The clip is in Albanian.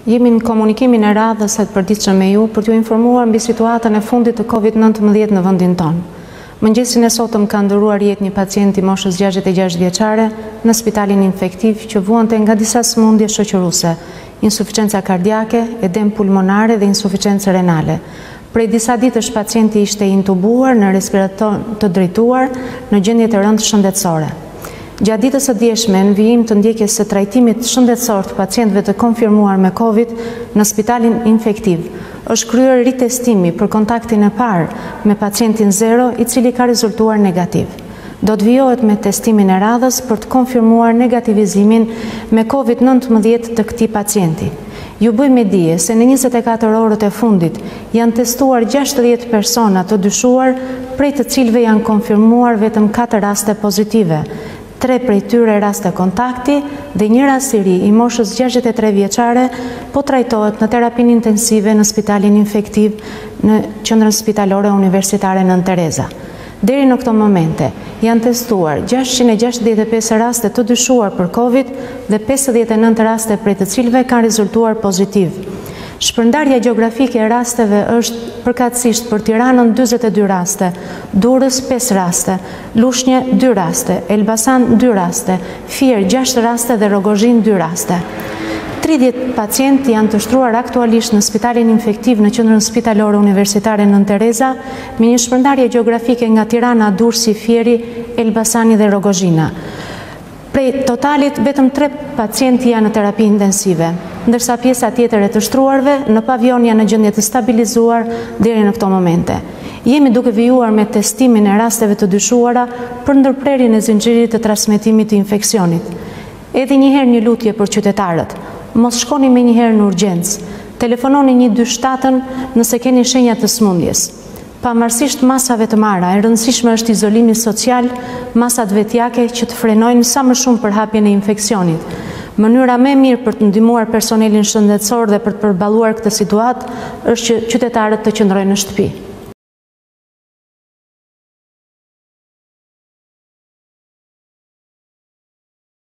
Jemi në komunikimin e radhës së përditshëm me ju për t'ju informuar mbi situatën e fundit të COVID-19 në vendin tonë. Mëngjesin e sotëm ka ndëruar jetë një pacienti moshës 66 vjeçare në spitalin infektiv që vuante nga disa sëmundje shoqëruese, insuficiencë kardiake, edem pulmonare dhe insuficiencë renale. Prej disa ditësh pacienti ishte intubuar në respirator të drejtuar në gjendje të rëndë shëndetësore. Gjatë ditës së dieshme, në vijim të ndjekjes së trajtimit shëndetësor të pacientëve të konfirmuar me COVID në spitalin infektiv, është kryer ritestimi për kontaktin e parë me pacientin 0, i cili ka rezultuar negativ. Do të vijohet me testimin e radhës për të konfirmuar negativizimin me COVID-19 të këtij pacienti. Ju bëjmë dije se në 24 orët e fundit janë testuar 60 persona të dyshuar, prej të cilëve janë konfirmuar vetëm 4 raste pozitive. 3 prej tyre raste kontakti dhe një rast i ri i moshës 63 vjeçare po trajtohet në terapinë intensive në spitalin infektiv në qendrën spitalore universitare Nën Tereza. Deri në këto momente janë testuar 665 raste të dyshuar për COVID dhe 59 raste prej të cilëve kanë rezultuar pozitiv. Shpërndarja gjeografike e rasteve është përkatësisht për Tiranën 42 raste, Durrës 5 raste, Lushnjë 2 raste, Elbasan 2 raste, Fier 6 raste dhe Rogozhin 2 raste. 30 pacientë janë të shtruar aktualisht në spitalin infektiv në qendrën spitalore universitare Nën Tereza, me një shpërndarje gjeografike nga Tirana, Durrësi, Fieri, Elbasani dhe Rogozhina. Prej totalit, vetëm 3 pacientë janë në terapi intensive, ndërsa pjesa tjetër e të shtruarve në pavion janë në gjendje të stabilizuar deri në këto momente. Jemi duke vijuar me testimin e rasteve të dyshuara për ndërprerjen e zinxhirit të transmetimit të infeksionit. Edhe njëherë një lutje për qytetarët: mos shkoni menjëherë në urgjencë, telefononi 127 nëse keni shenja të sëmundjes. Pavarësisht masave të marra, e rëndësishme është izolimi social, masat vetjake që të frenojnë sa më shumë përhapjen e infeksionit. Mënyra më e mirë për të ndihmuar personelin shëndetësor dhe për të përballuar këtë situatë është që qytetarët të qëndrojnë në shtëpi.